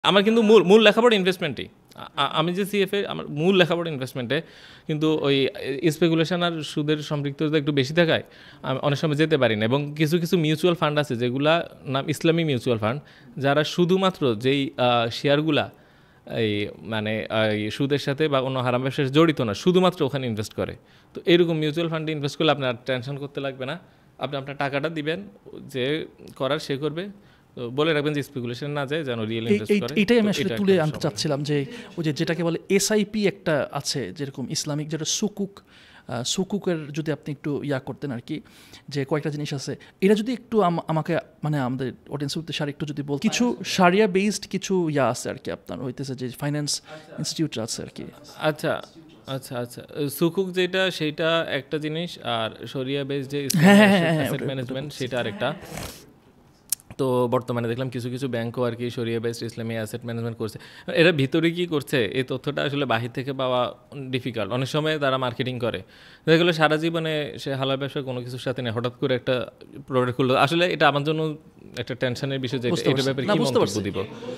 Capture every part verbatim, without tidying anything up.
আমার কিন্তু মূল মূল লেখাপড়া ইনভেস্টমেন্টই। আমি যে সিএফএ আমার মূল লেখাপড়া ইনভেস্টমেন্টে, কিন্তু ওই স্পেকুলেশন আর সুদের সম্পৃক্ততা একটু বেশি থাকায় আমি অনেক সময় যেতে পারি না। এবং কিছু কিছু মিউচুয়াল ফান্ড আছে যেগুলা নাম ইসলামী মিউচুয়াল ফান্ড, যারা শুধুমাত্র যেই শেয়ারগুলা এই মানে এই সুদের সাথে বা অন্য হারাম ব্যবসার সাথে জড়িত না, শুধুমাত্র ওখানে ইনভেস্ট করে। তো এরকম মিউচুয়াল ফান্ডে ইনভেস্ট করলে আপনার টেনশন করতে লাগবে না, আপনি আপনার টাকাটা দিবেন, যে করার সে করবে। তো বলে রাখবেন যে স্পেকুলেশন না যায়, যেন রিয়েল ইনভেস্ট করে। এইটাই আমি আসলে তুলে আনতে চাচ্ছিলাম যে ওই যে যেটাকে বলে এসআইপি একটা আছে, যেরকম ইসলামিক যেটা সুকুক, সুকুকের যদি আপনি একটু ইয়া করতেন আর কি, যে কয়েকটা জিনিস আছে, এটা যদি একটু আমাকে মানে আমাদের অডিয়েন্সের উদ্দেশ্যে আর একটু যদি বল, কিছু শারিয়া বেসড কিছু ইয়া আছে আর কি আপনার হইতেছে যে ফাইন্যান্স ইনস্টিটিউট আছে আর কি। আচ্ছা আচ্ছা আচ্ছা সুকুক যেটা সেইটা একটা জিনিস, আর শরিয়া বেস যে অ্যাসেট ম্যানেজমেন্ট সেটা আরেকটা। তো বর্তমানে দেখলাম কিছু কিছু ব্যাংকও আর কি শরিয়া বেসড ইসলামী অ্যাসেট ম্যানেজমেন্ট করছে। এরা ভিতরে কী করছে এই তথ্যটা আসলে বাহির থেকে পাওয়া ডিফিকাল্ট। অনেক সময় তারা মার্কেটিং করে, যেগুলো সারা জীবনে সে হালাল ব্যবসা কোনো কিছুর সাথে নেই, হঠাৎ করে একটা প্রোডাক্ট খুললো। আসলে এটা আমার জন্য একটা টেনশনের বিষয় যে এটার ব্যাপারে কি মন্তব্য দিব।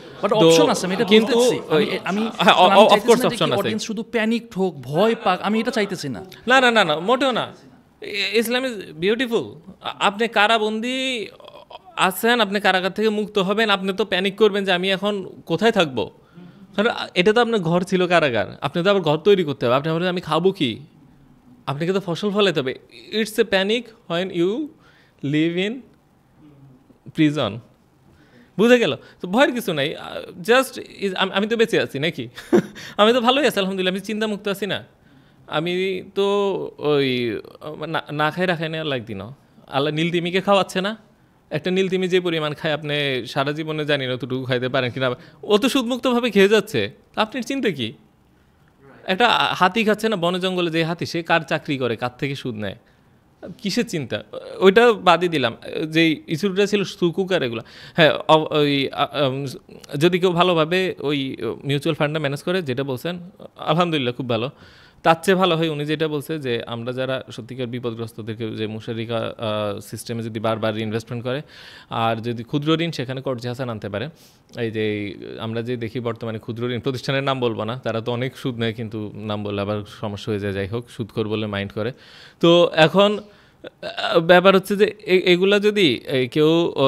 কিন্তু আমি অফকোর্স অপশন আছে, শুধু প্যানিক হোক, ভয় পাক, আমি এটা চাইতেছি না। না না না না মোটেও না। Islam is beautiful. আপনি কারাবন্দি আছেন, আপনি কারাগার থেকে মুক্ত হবেন, আপনি তো প্যানিক করবেন যে আমি এখন কোথায় থাকবো। কারণ এটা তো আপনার ঘর ছিল কারাগার, আপনি তো আবার ঘর তৈরি করতে হবে। আপনি ভাবলেন আমি খাবো কি, আপনাকে তো ফসল ফলাতে হবে। It's a panic when you live in prison. বুঝে গেল? তো ভয়ের কিছু নাই, জাস্ট আমি তো বেঁচে আছি নাকি, আমি তো ভালোই আছি আলহামদুলিল্লাহ, আমি চিন্তামুক্ত আছি না। আমি তো ওই না খাই রাখাই না লাগ দিন, আল্লাহ নীলতিমিকে খাওয়াচ্ছে না। একটা নীলতিমি যে পরিমাণ খায় আপনি সারা জীবনে জানি না অতটুকু খাইতে পারেন কিনা, ও তো সুদমুক্তভাবে খেয়ে যাচ্ছে। আপনার চিন্তা কি? একটা হাতি খাচ্ছে না বনে জঙ্গলে, যে হাতি সে কার চাকরি করে, কার থেকে সুদ নেয়, কিসের চিন্তা? ওইটা বাদই দিলাম, যে ইস্যুটা ছিল সুকুকার এগুলো। হ্যাঁ ওই যদি কেউ ভালোভাবে ওই মিউচুয়াল ফান্ডটা ম্যানেজ করে, যেটা বলছেন আলহামদুলিল্লাহ খুব ভালো। তার চেয়ে ভালো হয় উনি যেটা বলছে যে আমরা যারা সত্যিকার বিপদগ্রস্তদেরকে যে মুশারিকা সিস্টেমে যদি বারবার ইনভেস্টমেন্ট করে, আর যদি ক্ষুদ্র ঋণ সেখানে কর্জে হাসান আনতে পারে। এই যে আমরা যে দেখি বর্তমানে ক্ষুদ্র ঋণ প্রতিষ্ঠানের নাম বলবো না, তারা তো অনেক সুদ নেয়, কিন্তু নাম বললে আবার সমস্যা হয়ে যায়, যাই হোক সুদখোর বলে মাইন্ড করে। তো এখন ব্যাপার হচ্ছে যে এগুলা যদি কেউ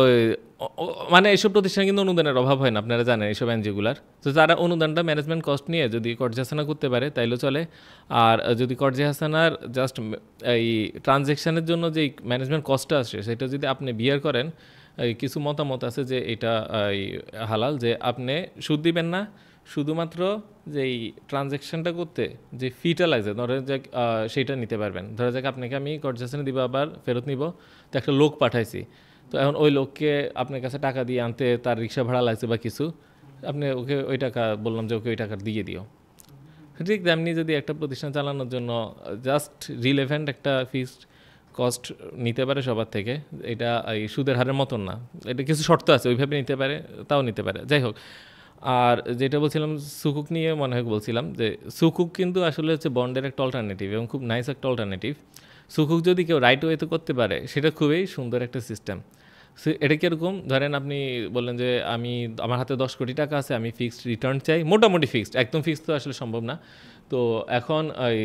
মানে এইসব প্রতিষ্ঠানে কিন্তু অনুদানের অভাব হয় না, আপনারা জানেন এইসব এনজিওগুলার। তো তারা অনুদানটা ম্যানেজমেন্ট কস্ট নিয়ে যদি কর্জে হাসানা করতে পারে তাইলেও চলে। আর যদি কর্জে হাসানার জাস্ট এই ট্রানজ্যাকশানের জন্য যেই ম্যানেজমেন্ট কস্টটা আসে সেটা যদি আপনি বিয়ার করেন, এই কিছু মতামত আছে যে এটা হালাল, যে আপনি সুদ দিবেন না, শুধুমাত্র যে এই ট্রানজ্যাকশানটা করতে যে ফিটা লাগছে ধরে যাক সেইটা নিতে পারবেন। ধরা যাক আপনাকে আমি কর্জে হাসানা দিব আবার ফেরত নিব, তো একটা লোক পাঠাইছি, তো এখন ওই লোককে আপনার কাছে টাকা দিয়ে আনতে তার রিক্সা ভাড়া লাগছে বা কিছু, আপনি ওকে ওই টাকা বললাম যে ওকে ওই টাকা দিয়ে দিও। ঠিক তেমনি যদি একটা প্রতিষ্ঠান চালানোর জন্য জাস্ট রিলেভেন্ট একটা ফিক্সড কস্ট নিতে পারে সবার থেকে, এটা এই সুদের হারের মতন না, এটা কিছু শর্ত আছে, ওইভাবে নিতে পারে, তাও নিতে পারে, যাই হোক। আর যেটা বলছিলাম সুকুক নিয়ে মনে হয় বলছিলাম, যে সুকুক কিন্তু আসলে হচ্ছে বন্ডের একটা অল্টারনেটিভ এবং খুব নাইস একটা অল্টারনেটিভ। সুকুক যদি কেউ রাইট ওয়েতে করতে পারে সেটা খুবই সুন্দর একটা সিস্টেম। এটা কীরকম, ধরেন আপনি বললেন যে আমি আমার হাতে দশ কোটি টাকা আছে, আমি ফিক্সড রিটার্ন চাই, মোটামুটি ফিক্সড, একদম ফিক্সড তো আসলে সম্ভব না। তো এখন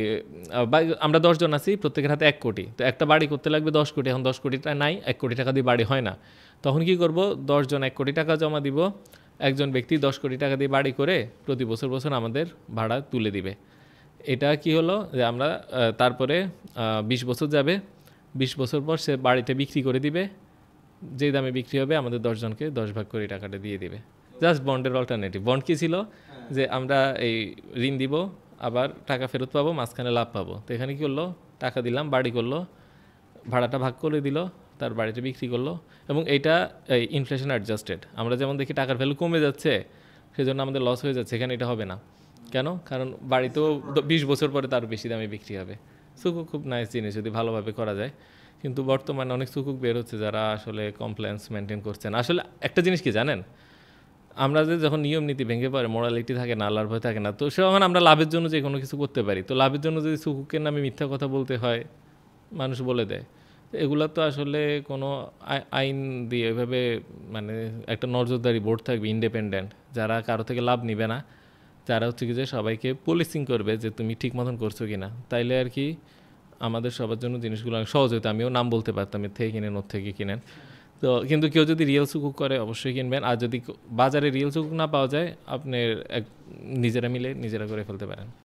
আমরা দশজন আছি, প্রত্যেকের হাতে এক কোটি, তো একটা বাড়ি করতে লাগবে দশ কোটি, এখন দশ কোটিটা নাই, এক কোটি টাকা দিয়ে বাড়ি হয় না। তখন কি করব, দশজন এক কোটি টাকা জমা দিব, একজন ব্যক্তি দশ কোটি টাকা দিয়ে বাড়ি করে প্রতি বছর বছর আমাদের ভাড়া তুলে দিবে। এটা কি হলো যে আমরা তারপরে বিশ বছর যাবে, বিশ বছর পর সে বাড়িতে বিক্রি করে দিবে, যে দামে বিক্রি হবে আমাদের দশজনকে দশ ভাগ করে টাকাটা দিয়ে দিবে। জাস্ট বন্ডের অল্টারনেটিভ। বন্ড কী ছিল, যে আমরা এই ঋণ দিব, আবার টাকা ফেরত পাবো, মাঝখানে লাভ পাবো। তো এখানে কী করলো, টাকা দিলাম, বাড়ি করলো, ভাড়াটা ভাগ করে দিল, তার বাড়িটা বিক্রি করলো, এবং এইটা এই ইনফ্লেশন অ্যাডজাস্টেড। আমরা যেমন দেখি টাকার ভ্যালু কমে যাচ্ছে, সেজন্য আমাদের লস হয়ে যাচ্ছে, এখানে এটা হবে না। কেন? কারণ বাড়িতেও বিশ বছর পরে তার বেশি দামে বিক্রি হবে। সুকুক খুব নাইস জিনিস যদি ভালোভাবে করা যায়, কিন্তু বর্তমানে অনেক সুকুক বের হচ্ছে যারা আসলে কমপ্লায়েন্স মেনটেন করছেন। আসলে একটা জিনিস কি জানেন, আমরা যে যখন নিয়ম নীতি ভেঙে পড়ে, মোরালিটি থাকে না, আল্লাহর ভয় থাকে না, তো সেখানে আমরা লাভের জন্য যে কোনো কিছু করতে পারি। তো লাভের জন্য যদি সুকুকের নামে মিথ্যা কথা বলতে হয়, মানুষ বলে দেয়। এগুলো তো আসলে কোনো আইন দিয়ে এভাবে মানে একটা নজরদারি বোর্ড থাকবে ইন্ডিপেন্ডেন্ট, যারা কারো থেকে লাভ নিবে না, যারা হচ্ছে কি যে সবাইকে পলিসিং করবে যে তুমি ঠিক মতন করছো কি না, তাইলে আর কি আমাদের সবার জন্য জিনিসগুলো অনেক সহজ হতো। আমিও নাম বলতে পারতাম, এর থেকে কিনেন ওর থেকে কিনেন। তো কিন্তু কেউ যদি রিয়েল সুকুক করে অবশ্যই কিনবেন, আর যদি বাজারে রিয়েল সুকুক না পাওয়া যায় আপনি এক নিজেরা মিলে নিজেরা করে ফেলতে পারেন।